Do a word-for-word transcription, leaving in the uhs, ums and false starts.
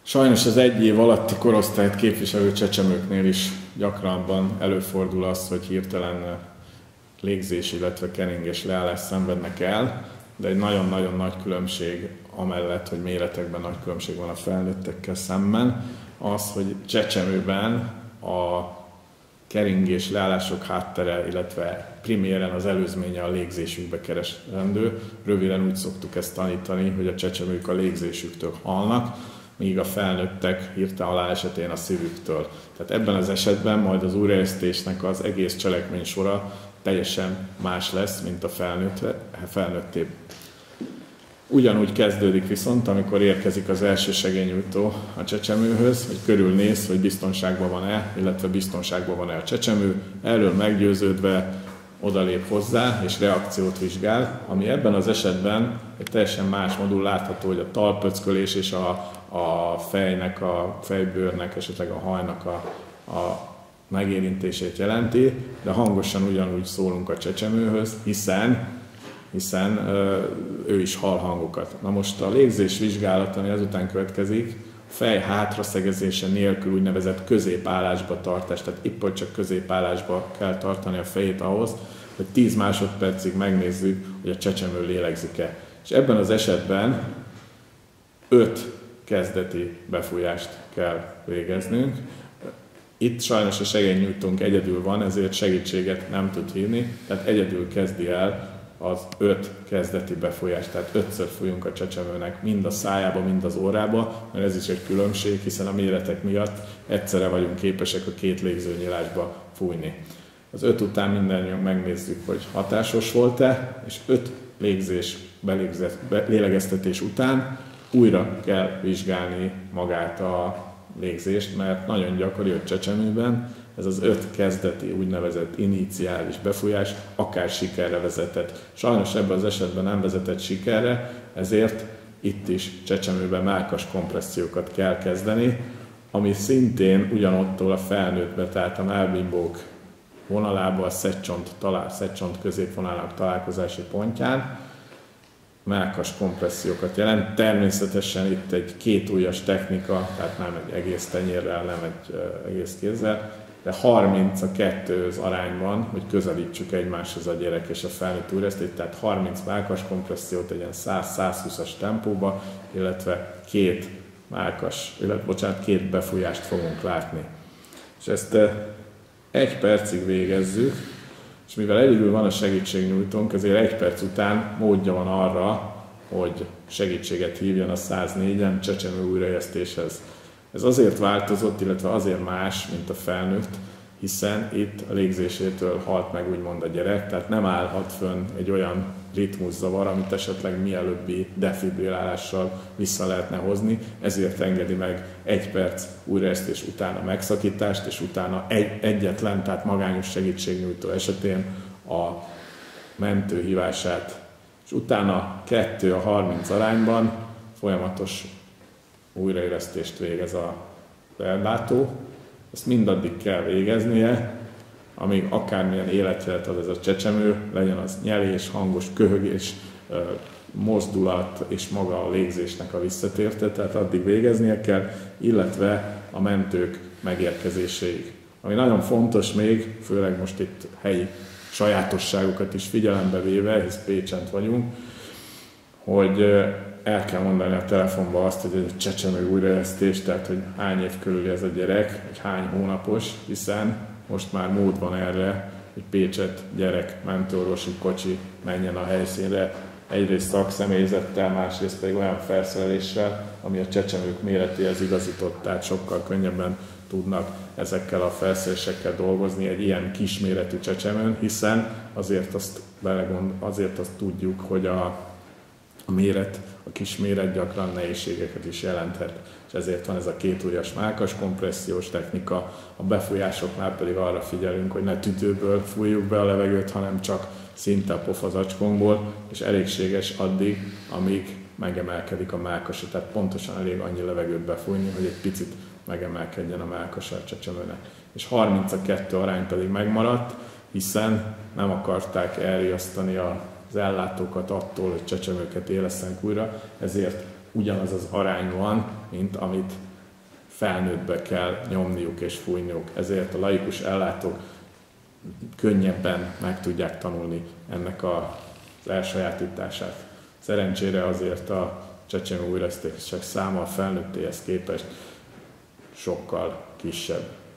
Sajnos az egy év alatti korosztályt képviselő csecsemőknél is gyakrabban előfordul az, hogy hirtelen légzés, illetve keringés leállást szenvednek el, de egy nagyon-nagyon nagy különbség amellett, hogy méretekben nagy különbség van a felnőttekkel szemben, az, hogy csecsemőben a keringés leállások háttere, illetve priméren az előzménye a légzésükbe keresendő. Röviden úgy szoktuk ezt tanítani, hogy a csecsemők a légzésüktől halnak, míg a felnőttek hirtelen halálesetén a szívüktől. Tehát ebben az esetben majd az újraélesztésnek az egész cselekmény sora teljesen más lesz, mint a felnőtté. Ugyanúgy kezdődik viszont, amikor érkezik az első segélynyújtó a csecsemőhöz, hogy körülnéz, hogy biztonságban van-e, illetve biztonságban van-e a csecsemő, erről meggyőződve odalép hozzá és reakciót vizsgál, ami ebben az esetben egy teljesen más modul látható, hogy a talpöckölés és a, a fejnek, a fejbőrnek, esetleg a hajnak a, a megérintését jelenti, de hangosan ugyanúgy szólunk a csecsemőhöz, hiszen, hiszen ő is hall hangokat. Na most a légzés vizsgálat, ami ezután következik, fej hátraszegezése nélkül úgynevezett középállásba tartás, tehát épp hogy csak középállásba kell tartani a fejét ahhoz, hogy tíz másodpercig megnézzük, hogy a csecsemő lélegzik-e. És ebben az esetben öt kezdeti befújást kell végeznünk. Itt sajnos a segélynyújtónk egyedül van, ezért segítséget nem tud hívni, tehát egyedül kezdi el az öt kezdeti befújást, tehát ötször fújunk a csecsemőnek mind a szájába, mind az órába, mert ez is egy különbség, hiszen a méretek miatt egyszerre vagyunk képesek a két légzőnyílásba fújni. Az öt után mindannyian megnézzük, hogy hatásos volt-e, és öt légzés, lélegeztetés után újra kell vizsgálni magát a légzést, mert nagyon gyakori, hogy csecsemőben ez az öt kezdeti úgynevezett iniciális befújás akár sikerre vezetett. Sajnos ebben az esetben nem vezetett sikerre, ezért itt is csecsemőben mellkas kompressziókat kell kezdeni, ami szintén ugyanottól a felnőttbe, tehát a mellbimbók vonalába, a szedcsont, talál, szedcsont középvonalának találkozási pontján mellkas kompressziókat jelent. Természetesen itt egy kétujjas technika, tehát nem egy egész tenyérrel, nem egy uh, egész kézzel, de harminc a kettőhöz arányban, hogy közelítsük egymáshoz a gyerek és a felnőtt újraélesztést, tehát harminc mellkas kompressziót egy ilyen száz-százhúszas tempóba, illetve két mellkas, illetve bocsánat, két befújást fogunk látni. És ezt uh, egy percig végezzük, és mivel egyedül van a segítségnyújtónk, ezért egy perc után módja van arra, hogy segítséget hívjon a száznégyen csecsemő újraélesztéshez. Ez azért változott, illetve azért más, mint a felnőtt, hiszen itt a légzésétől halt meg úgymond a gyerek, tehát nem állhat fönn egy olyan ritmuszavar, amit esetleg mielőbbi defibrillálással vissza lehetne hozni, ezért engedi meg egy perc újraélesztés után a megszakítást, és utána egy, egyetlen, tehát magányos segítségnyújtó esetén a mentő hívását, és utána kettő a harminc arányban folyamatos újraélesztést végez a ellátó. Ezt mindaddig kell végeznie, amíg akármilyen életjelet ad ez a csecsemő, legyen az nyelés, hangos köhögés, mozdulat és maga a légzésnek a visszatérte, tehát addig végeznie kell, illetve a mentők megérkezéséig. Ami nagyon fontos még, főleg most itt helyi sajátosságokat is figyelembe véve, hisz Pécsent vagyunk, hogy el kell mondani a telefonba azt, hogy egy csecsemő újraélesztés, tehát hogy hány év körül ez a gyerek, vagy hány hónapos, hiszen most már mód van erre, hogy Pécset gyerek mentőorvosi kocsi menjen a helyszínre, egyrészt szakszemélyzettel, másrészt pedig olyan felszereléssel, ami a csecsemők méretéhez igazított, tehát sokkal könnyebben tudnak ezekkel a felszerelésekkel dolgozni egy ilyen kisméretű csecsemőn, hiszen azért azt, belegond, azért azt tudjuk, hogy a A méret, a kis méret gyakran nehézségeket is jelenthet, és ezért van ez a kétujjas mellkas kompressziós technika, a befújásoknál pedig arra figyelünk, hogy ne tüdőből fújjuk be a levegőt, hanem csak szinte a pofazacskónkból, és elégséges addig, amíg megemelkedik a mellkasa, tehát pontosan elég annyi levegőt befújni, hogy egy picit megemelkedjen a mellkasa a csecsemőnek. És harminc a kettő arány pedig megmaradt, hiszen nem akarták elriasztani a az ellátókat attól, hogy csecsemőket élesztenek újra, ezért ugyanaz az arány van, mint amit felnőttbe kell nyomniuk és fújniuk. Ezért a laikus ellátók könnyebben meg tudják tanulni ennek az elsajátítását. Szerencsére azért a csecsemő újraesztések száma a felnőttéhez képest sokkal kisebb.